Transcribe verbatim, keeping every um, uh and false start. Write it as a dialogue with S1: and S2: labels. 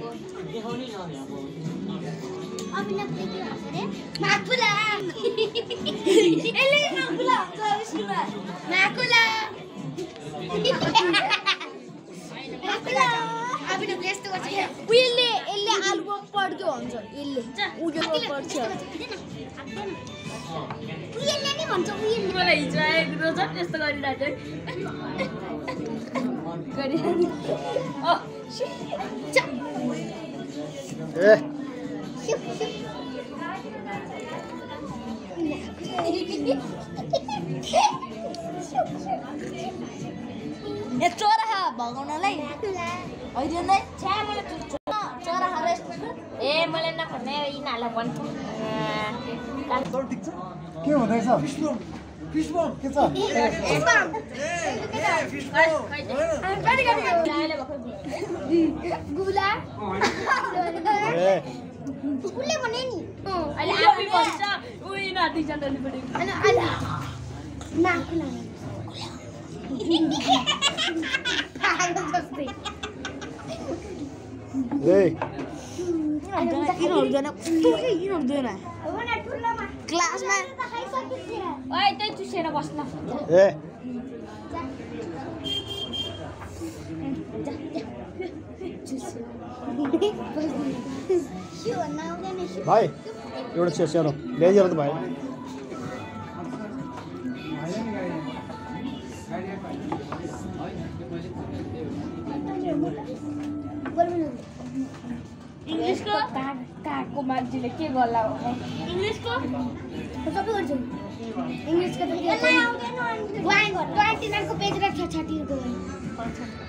S1: देखाउनै नआउने अब
S2: अभिनवले के भन्छ रे माकुला एले माकुला हुन्छ स्कुलमा माकुला माकुला अभिनवले यस्तो गर्छ उयले यसले आलुको पड्क्यो भन्छ यसले उयो पड्छ उयले नि भन्छ उयले
S3: मलाई हिजो आएको रोज त्यस्तो गरिरहेको गरिरहेको अ
S4: ए
S3: ए चरा भगाउनलाई होइन नै चरा ए मलाई नभन्ने यिनीहरूलाई भन्छु
S4: के हुँदैछ फिसबम के छ
S2: गुला
S4: ए
S2: उसले भने नि
S3: अहिले आफै भन्छ उ यिनीहरू दुईजनाले पनि
S2: अनि अहिले माकुला पागल जस्तै
S4: ए
S3: यिनीहरू जना कस्तो के यिनीहरू जना क्लासमा ओइ त्यही चुसेर बस्न
S4: ए भाइ एउटा छेउ सानो ल्याइदिएर त भाइ
S3: इंग्लिसको काको मान्छेले के गर्ला हो इंग्लिसको
S2: सबै गर्छु इंग्लिसको त के आउँदैन ड्राइङ गर ट्वेन्टी नाइन को पेज र छाटीको